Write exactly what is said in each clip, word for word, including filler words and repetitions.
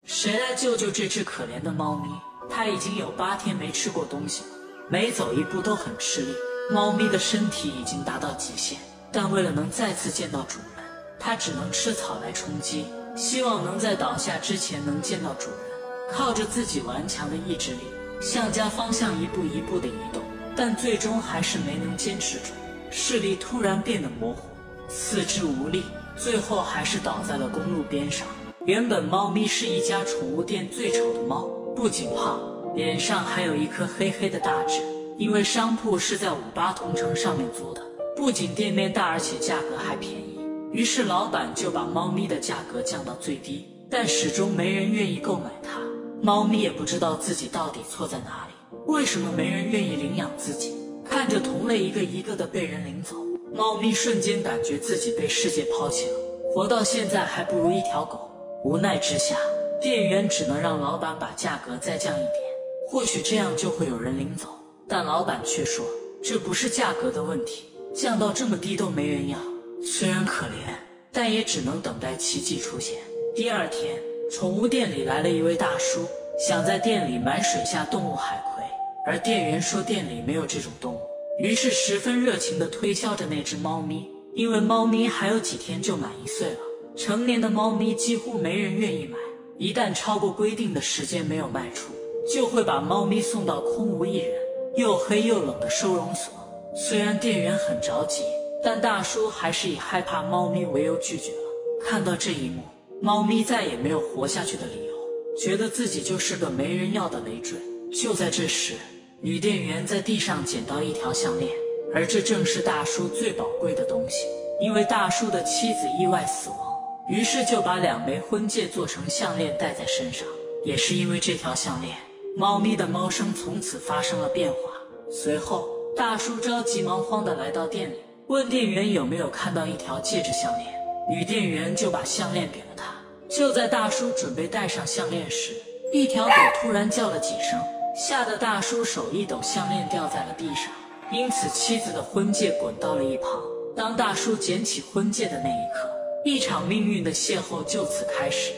谁来救救这只可怜的猫咪？它已经有八天没吃过东西了，每走一步都很吃力。猫咪的身体已经达到极限，但为了能再次见到主人，它只能吃草来充饥，希望能在倒下之前能见到主人。靠着自己顽强的意志力，向家方向一步一步的移动，但最终还是没能坚持住，视力突然变得模糊，四肢无力，最后还是倒在了公路边上。原本猫咪是一家宠物店最丑的猫，不仅胖，脸上还有一颗黑黑的大痣。因为商铺是在五八同城上面租的，不仅店面大，而且价格还便宜，于是老板就把猫咪的价格降到最低，但始终没人愿意购买它。猫咪也不知道自己到底错在哪里，为什么没人愿意领养自己？看着同类一个一个的被人领走，猫咪瞬间感觉自己被世界抛弃了，活到现在还不如一条狗。无奈之下，店员只能让老板把价格再降一点，或许这样就会有人领走。但老板却说，这不是价格的问题，降到这么低都没人要。虽然可怜，但也只能等待奇迹出现。第二天，宠物店里来了一位大叔，想在店里买水下动物海葵，而店员说店里没有这种动物，于是十分热情地推销着那只猫咪。因为猫咪还有几天就满一岁了，成年的猫咪几乎没人愿意买，一旦超过规定的时间没有卖出，就会把猫咪送到空无一人又黑又冷的收容所。虽然店员很着急，但大叔还是以害怕猫咪为由拒绝了。看到这一幕，猫咪再也没有活下去的理由，觉得自己就是个没人要的累赘。就在这时，女店员在地上捡到一条项链，而这正是大叔最宝贵的东西。因为大叔的妻子意外死亡，于是就把两枚婚戒做成项链戴在身上。也是因为这条项链，猫咪的猫生从此发生了变化。随后，大叔着急忙慌地来到店里，问店员有没有看到一条戒指项链。女店员就把项链给了他。就在大叔准备戴上项链时，一条狗突然叫了几声，吓得大叔手一抖，项链掉在了地上，因此妻子的婚戒滚到了一旁。当大叔捡起婚戒的那一刻，一场命运的邂逅就此开始。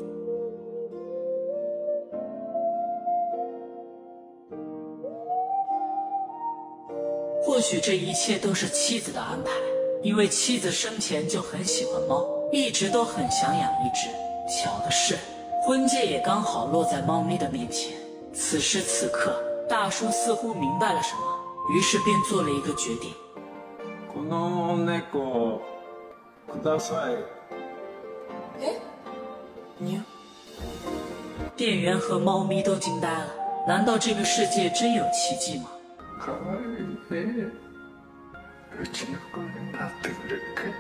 或许这一切都是妻子的安排，因为妻子生前就很喜欢猫，一直都很想养一只。巧的是，婚戒也刚好落在猫咪的面前。此时此刻，大叔似乎明白了什么，于是便做了一个决定。 この猫ください。 え？你？ 店员和猫咪都惊呆了，难道这个世界真有奇迹吗？ かわいいね。うちの子になってくれるかい？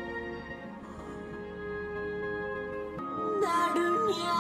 なるに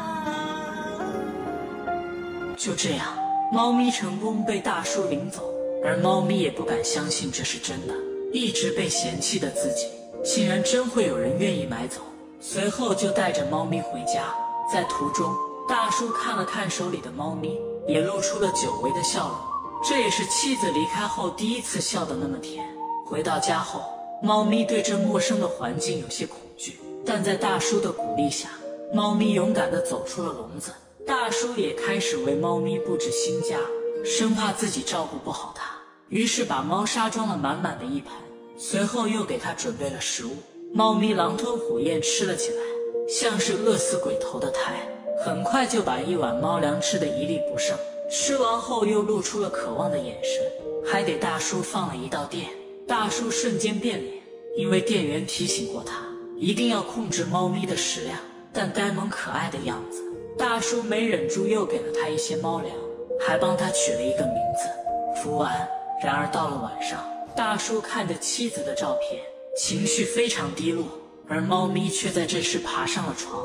ゃ。 就这样，猫咪成功被大叔领走，而猫咪也不敢相信这是真的。一直被嫌弃的自己，竟然真会有人愿意买走。随后就带着猫咪回家，在途中，大叔看了看手里的猫咪，也露出了久违的笑容。这也是妻子离开后第一次笑得那么甜。回到家后，猫咪对这陌生的环境有些恐惧，但在大叔的鼓励下，猫咪勇敢地走出了笼子。大叔也开始为猫咪布置新家，生怕自己照顾不好它，于是把猫砂装了满满的一盆，随后又给它准备了食物。猫咪狼吞虎咽吃了起来，像是饿死鬼投的胎，很快就把一碗猫粮吃得一粒不剩。吃完后又露出了渴望的眼神，还给大叔放了一道电。大叔瞬间变脸，因为店员提醒过他一定要控制猫咪的食量，但呆萌可爱的样子，大叔没忍住又给了他一些猫粮，还帮他取了一个名字福安。然而到了晚上，大叔看着妻子的照片，情绪非常低落，而猫咪却在这时爬上了床。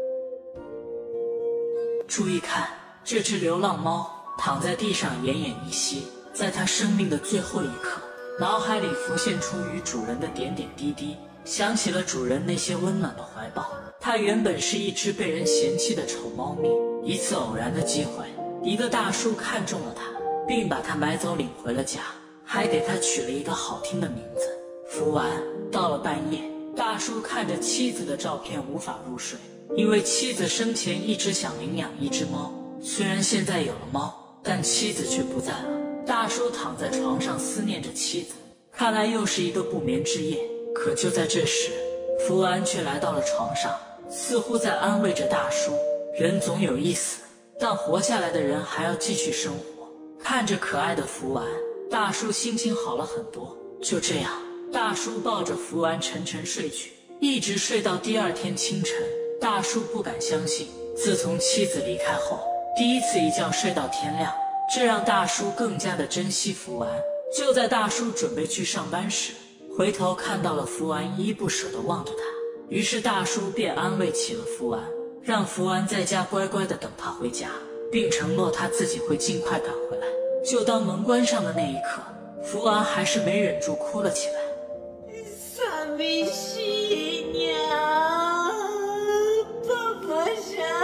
注意看，这只流浪猫躺在地上奄奄一息，在它生命的最后一刻，脑海里浮现出与主人的点点滴滴，想起了主人那些温暖的怀抱。它原本是一只被人嫌弃的丑猫咪，一次偶然的机会，一个大叔看中了它，并把它买走领回了家，还给它取了一个好听的名字福安。到了半夜，大叔看着妻子的照片无法入睡， 因为妻子生前一直想领养一只猫，虽然现在有了猫，但妻子却不在了。大叔躺在床上思念着妻子，看来又是一个不眠之夜。可就在这时，福安却来到了床上，似乎在安慰着大叔。人总有一死，但活下来的人还要继续生活。看着可爱的福安，大叔心情好了很多。就这样，大叔抱着福安沉沉睡去，一直睡到第二天清晨。大叔不敢相信，自从妻子离开后，第一次一觉睡到天亮，这让大叔更加的珍惜福安。就在大叔准备去上班时，回头看到了福安依依不舍地望着他，于是大叔便安慰起了福安，让福安在家乖乖地等他回家，并承诺他自己会尽快赶回来。就当门关上的那一刻，福安还是没忍住哭了起来。 寂しいにゃパパちゃ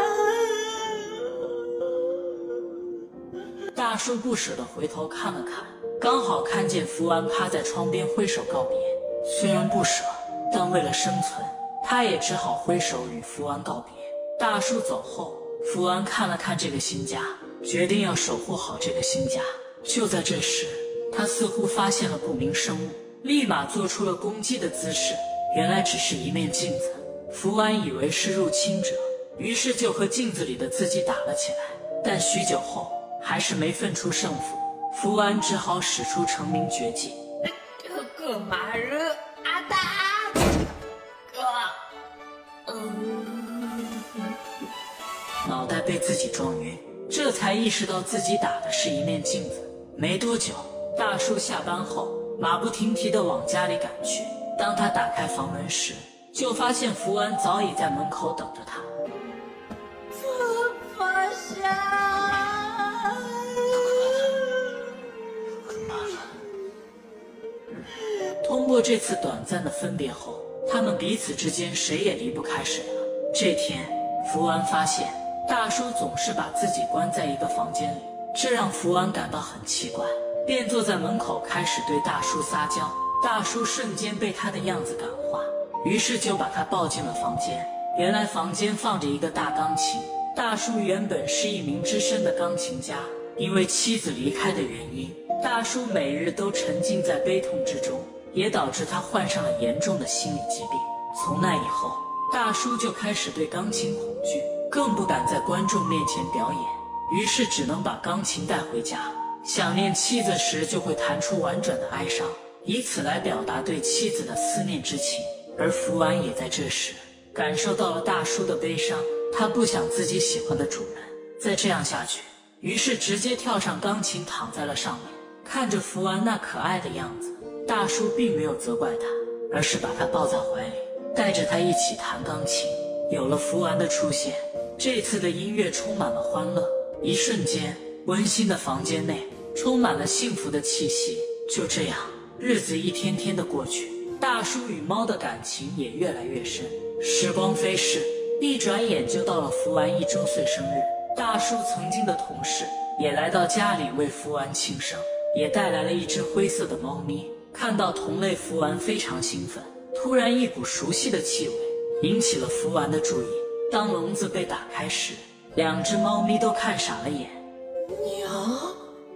ん。 大叔不舍得回头看了看，刚好看见福安趴在窗边挥手告别。虽然不舍，但为了生存，他也只好挥手与福安告别。大叔走后，福安看了看这个新家，决定要守护好这个新家。就在这时，他似乎发现了不明生物，立马做出了攻击的姿势。原来只是一面镜子，福安以为是入侵者，于是就和镜子里的自己打了起来。但许久后，还是没分出胜负，福安只好使出成名绝技。 个马人阿达， 脑袋被自己撞晕，这才意识到自己打的是一面镜子。没多久，大叔下班后马不停蹄地往家里赶去。当他打开房门时，就发现福安早已在门口等着他。 爸爸下。 通过这次短暂的分别后，他们彼此之间谁也离不开谁了。这天，福安发现大叔总是把自己关在一个房间里，这让福安感到很奇怪，便坐在门口开始对大叔撒娇。大叔瞬间被他的样子感化，于是就把他抱进了房间。原来房间放着一个大钢琴，大叔原本是一名资深的钢琴家，因为妻子离开的原因，大叔每日都沉浸在悲痛之中，也导致他患上了严重的心理疾病。从那以后，大叔就开始对钢琴恐惧，更不敢在观众面前表演，于是只能把钢琴带回家，想念妻子时就会弹出婉转的哀伤，以此来表达对妻子的思念之情。而福安也在这时感受到了大叔的悲伤，他不想自己喜欢的主人再这样下去，于是直接跳上钢琴躺在了上面。看着福安那可爱的样子，大叔并没有责怪他，而是把他抱在怀里，带着他一起弹钢琴。有了福安的出现，这次的音乐充满了欢乐，一瞬间温馨的房间内充满了幸福的气息。就这样，日子一天天的过去，大叔与猫的感情也越来越深。时光飞逝，一转眼就到了福安一周岁生日。大叔曾经的同事也来到家里为福安庆生，也带来了一只灰色的猫咪。看到同类，福安非常兴奋。突然，一股熟悉的气味引起了福安的注意。当笼子被打开时，两只猫咪都看傻了眼。 娘。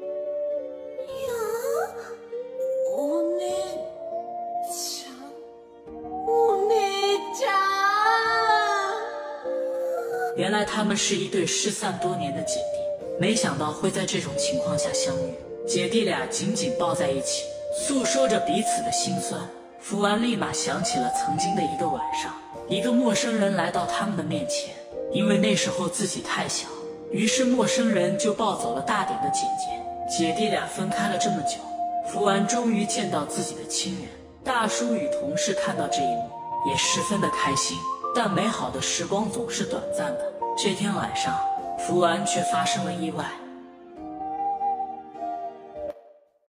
お姉ちゃん，お姉ちゃん。 原来他们是一对失散多年的姐弟，没想到会在这种情况下相遇。姐弟俩紧紧抱在一起，诉说着彼此的心酸。福安立马想起了曾经的一个晚上，一个陌生人来到他们的面前。因为那时候自己太小，于是陌生人就抱走了大点的姐姐。姐弟俩分开了这么久，福安终于见到自己的亲人。大叔与同事看到这一幕，也十分的开心。但美好的时光总是短暂的。这天晚上，福安却发生了意外。